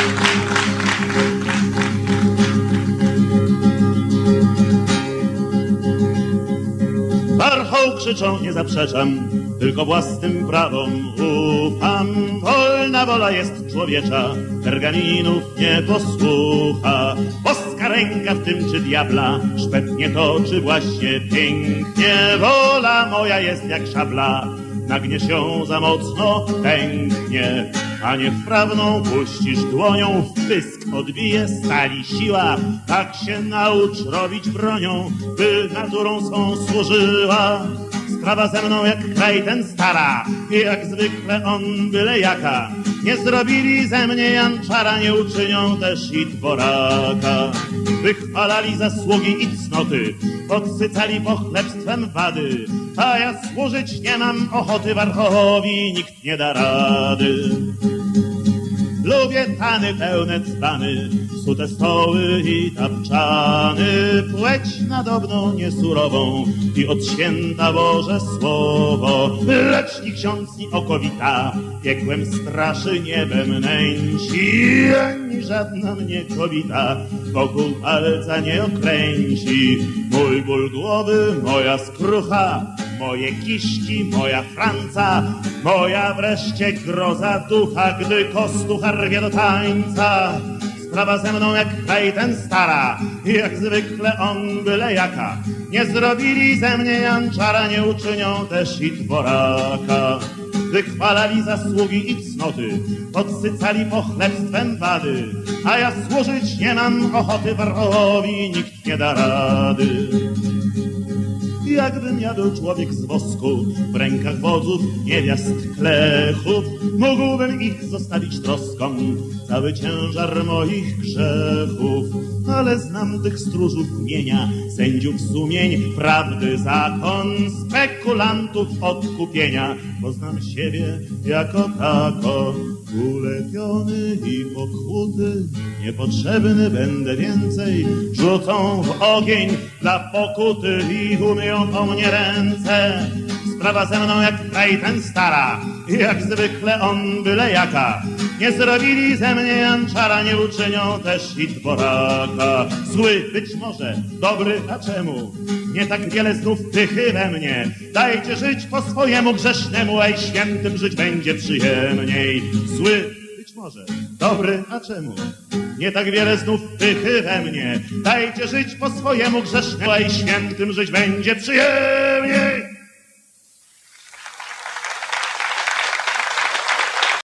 Warchoł krzyczą, nie zaprzeczam, tylko własnym prawom ufam. Wolna wola jest człowiecza, pergaminów nie posłucha. Boska ręka w tym czy diabla, szpetnie toczy właśnie pięknie. Wola moja jest jak szabla, nagniesz ją za mocno, pęknie. A nie wprawną puścisz dłonią, w pysk odbije stali siła. Tak się naucz robić bronią, by naturą swą służyła. Sprawa ze mną jak kraj ten stara, i jak zwykle on byle jaka. Nie zrobili ze mnie janczara, nie uczynią też i dworaka. Wychwalali zasługi i cnoty, podsycali pochlebstwem wady. A ja służyć nie mam ochoty, Warchołowi nikt nie da rady. Lubię tany pełne dzbany, sute stoły i tapczany. Płeć nadobną niesurową i od święta Boże słowo. Lecz ni ksiądz, ni okowita piekłem straszy, niebem nęci. Ani żadna mnie kobita wokół palca nie okręci. Mój ból głowy, moja skrucha, moje kiszki, moja franca, moja wreszcie groza ducha, gdy kostucha rwie do tańca. Sprawa ze mną jak kraj ten stara, jak zwykle on byle jaka. Nie zrobili ze mnie janczara, nie uczynią też i dworaka. Wychwalali zasługi i cnoty, podsycali pochlebstwem wady. A ja służyć nie mam ochoty, Warchołowi nikt nie da rady. Jakbym ja był człowiek z wosku, w rękach wodzów, niewiast, klechów, mógłbym ich zostawić troską cały ciężar moich grzechów. Ale znam tych stróżów mienia, sędziów sumień, prawdy zakon, spekulantów odkupienia, bo znam siebie jako tako. Ulepiony i pokłuty, niepotrzebny będę więcej. Rzucą w ogień dla pokuty i umyją po mnie ręce. Sprawa ze mną jak kraj ten stara, jak zwykle on byle jaka. Nie zrobili ze mnie janczara, nie uczynią też i dworaka. Zły być może, dobry, a czemu? Nie tak wiele znów pychy we mnie. Dajcie żyć po swojemu grzesznemu, a i świętym żyć będzie przyjemniej. Zły być może, dobry, a czemu? Nie tak wiele znów pychy we mnie. Dajcie żyć po swojemu grzesznemu, a i świętym żyć będzie przyjemniej.